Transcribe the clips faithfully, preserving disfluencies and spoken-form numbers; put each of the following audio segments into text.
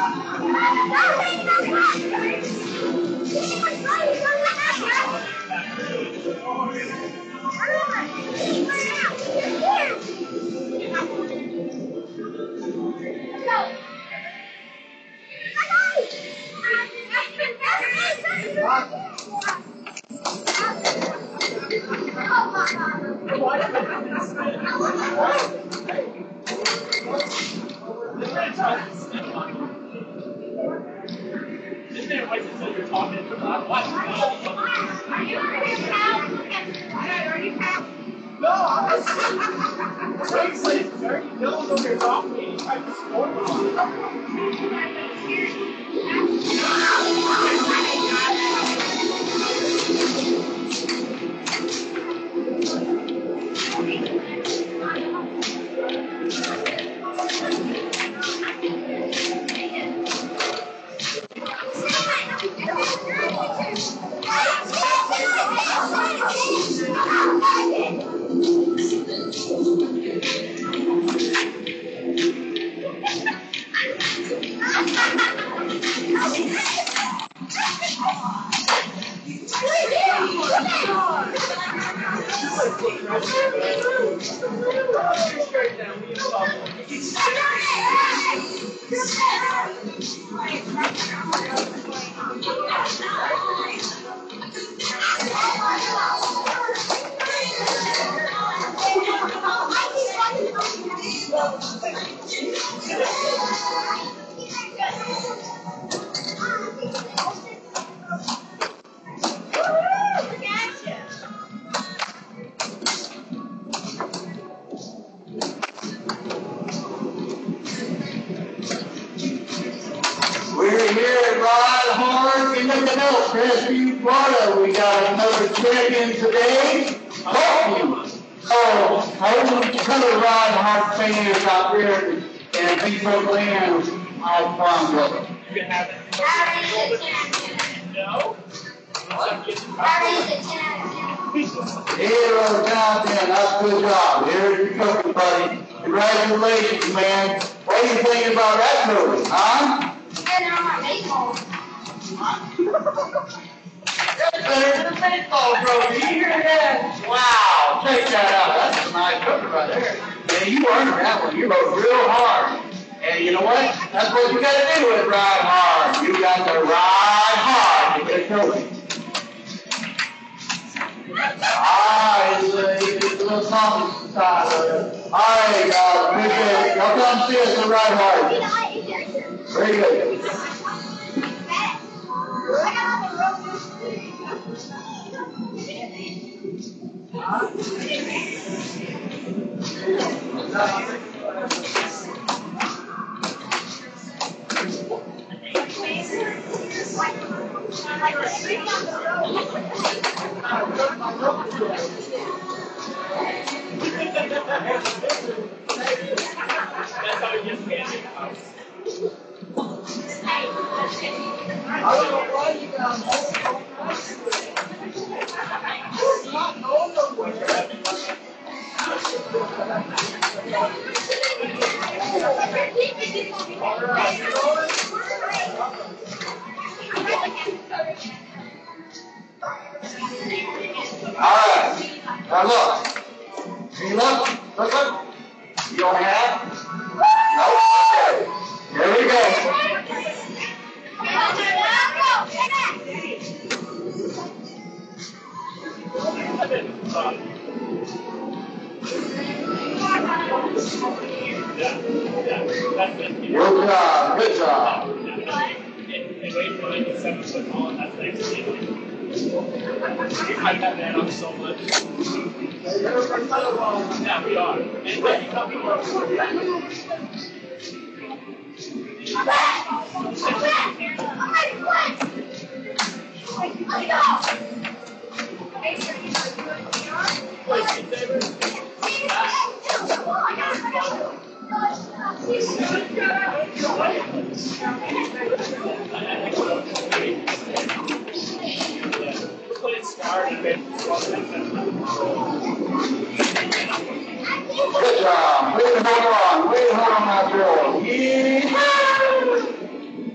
We're here at Rod Hard in the Canal, Crestview, Florida. We got another champion today. Hope Oh, I want to color Rod Hard fans out there in Beachbrook Land, Alfonso. You can have it. No? Hero champion, that's a good job. Here's your trophy, buddy. Congratulations, man. What do you think about that trophy, huh? That's better than a baseball trophy. You hear that? Wow, check that out. That's a nice trophy right there. Man, you earned that one. You rode real hard. And you know what? That's what you got to do with ride hard. You got to ride hard to get a trophy. Ah, it's a, it's a little something inside of it. All right, guys. Appreciate it. Y'all come see us and ride hard. Very good. I don't know why you guys not going nowhere. All right. Now look. Can you look? Look, look. You don't have? No? Okay. Here we go. Good job, good job. And wait for like a seven foot tall, and that's the next thing. I got that up so much. Yeah, we are. And when you come Good job. Way to hold on. Way to hold on that girl. Yeah.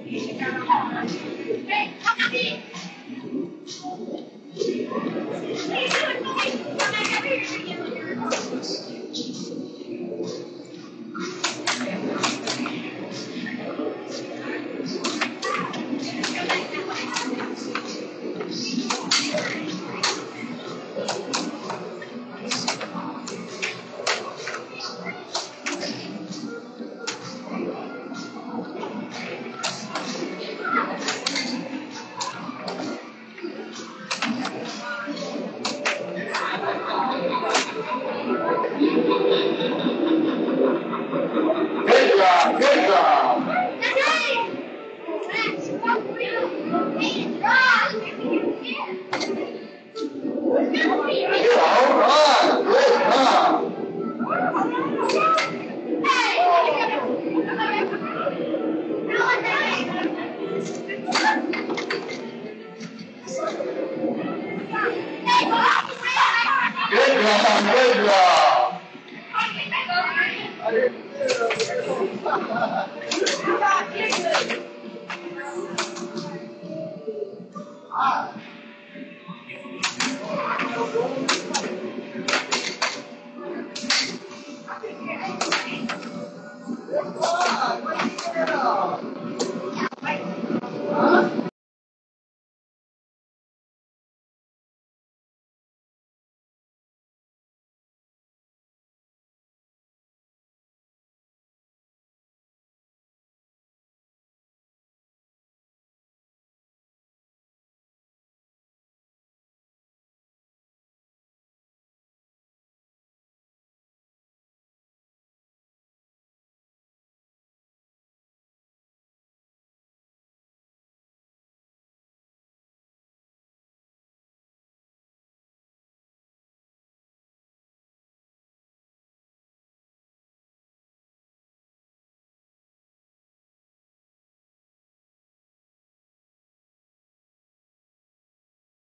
Good job.